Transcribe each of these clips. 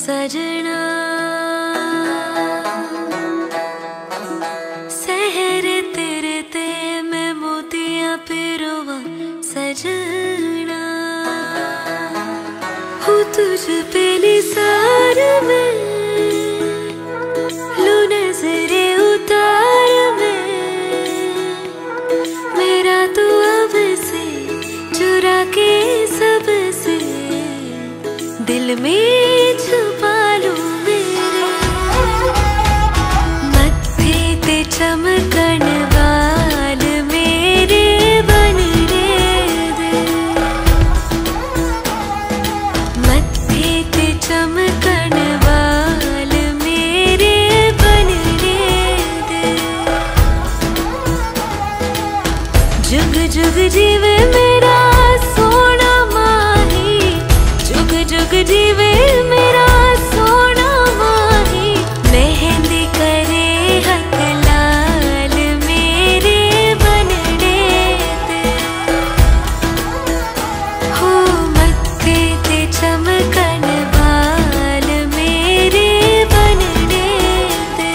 सजना सहरे तेरे ते मैं मोतियां पिरोवा सजना हूँ तुझ पे निसार में लू नजरे उतार में मेरा तू अब से चुरा के सबसे दिल में छुपा लूं मेरे मत्थे ते चमकण वाल मेरे बनने दे मत्थे ते चमकण वाल मेरे बनने दे जुग जुग जीवे मेरा सोना माही जुग जुग जीवे मेरा सोना माही मेहंदी करे हक लाल मेरे बनने दे हो मत्थे ते चमकन वाल मेरे बनने दे।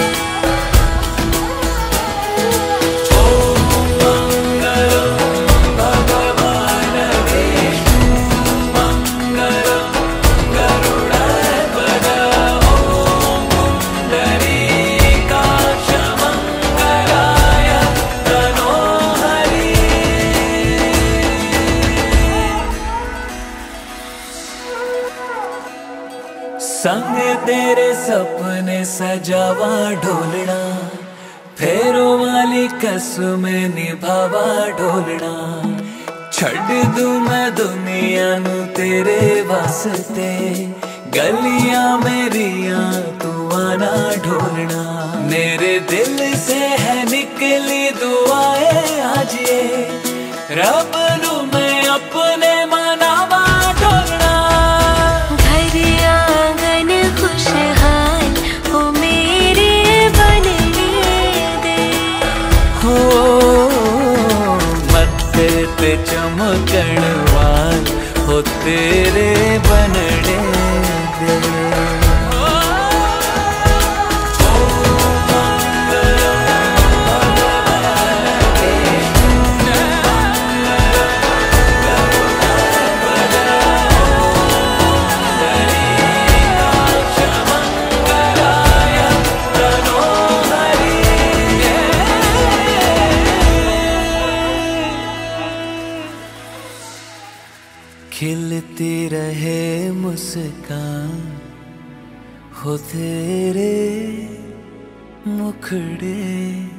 संग तेरे सपने सजावा ढोलना फेरों वाली कसमें निभावा ढोलना छड़ दूं मैं दुनिया नू तेरे वास्ते गलियां मेरिया तू आना ढोलना मेरे दिल से है निकली दुआएं आज ये रब नू मैं अपने मनावा ढोलना खुशहाल हो मेरे बनने दे हो मत्थे ते चमकण वाल हो तेरे बनने दे। खिलती रहे मुस्कान हो तेरे मुखड़े